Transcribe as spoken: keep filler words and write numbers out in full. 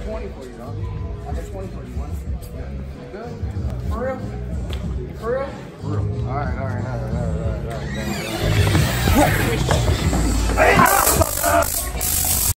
twenty for you, dog. I got twenty for you. One. Yeah. Good? For real? For real? For real. All right, all right.